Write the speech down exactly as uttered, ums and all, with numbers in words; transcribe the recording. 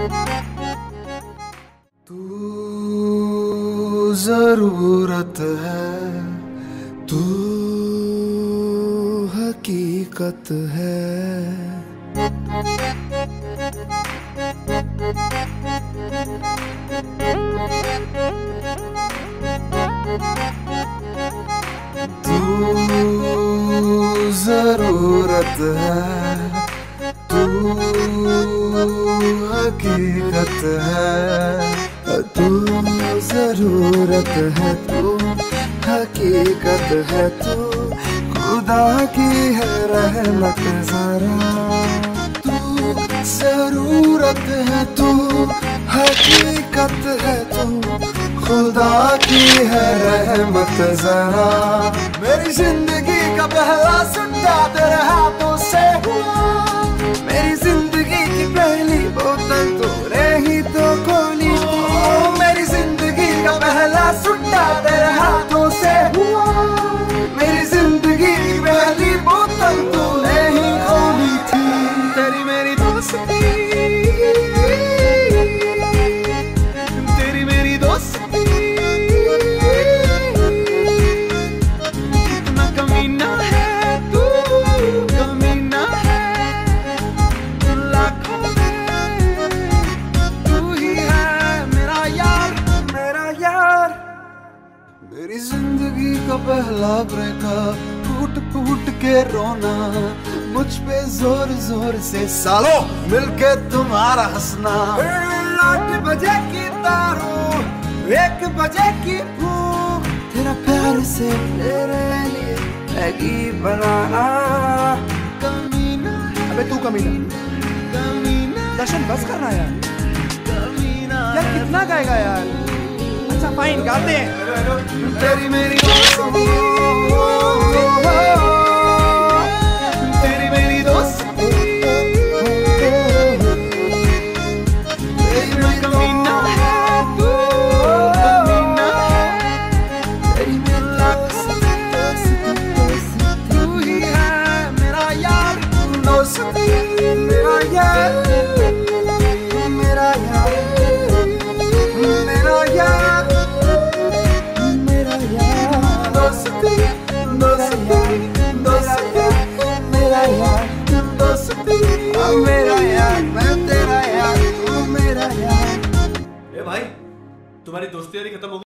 तू जरूरत है, तू हकीकत है। तू जरूरत है, तू हकीकत है। तू जरूरत है, तू हकीकत है। तू खुदा की है रहमत जरा। तू जरूरत है, तू हकीकत है। तू खुदा की है रहमत जरा। मेरी जिंदगी का पहला सुट्टा तेरे हाथों से हुआ। मेरी जिंदगी की पहली बोतल तूने ही तो खोली। मेरी जिंदगी का पहला सुट्टा तेरे हाथों से हुआ। मेरी जिंदगी की पहली बोतल तूने ही खोली थी। तेरी मेरी दोस्ती, तेरी मेरी दोस्ती कितना कमीना है तू, कमीना है लाखों में। तू ही है मेरा यार, मेरा यार। मेरी जिंदगी का पहला ब्रेकअप, टूट टूट के रोना, मुझ पे जोर जोर से सालों मिलके तुम्हारा हंसना। आठ बजे की तारों, एक बजे की भूख, तेरा प्यार से मेरे लिए मैगी बनाना। कमीना, अबे तू कमीना, कमीना। दर्शन बस करना यार, कमीना यार। कितना गाएगा यार? अच्छा फाइन, गाते हैं। तेरी मेरी दोस्ती, तेरी मेरी दोस्ती, तेरी मेरी कमीना है तू, कमीना है। तेरी मेरी दोस्ती, तू ही है मेरा यार, दोस्ती मेरा यार, मेरा यार, मेरा यार, मेरा यार। दोस्ती, दोस्ती, दोस्ती, मेरा यार, दोस्ती मेरा यार, मैं तेरा यार, तू मेरा यार। ए भाई, तुम्हारी दोस्ती यारी खत्म हो गई?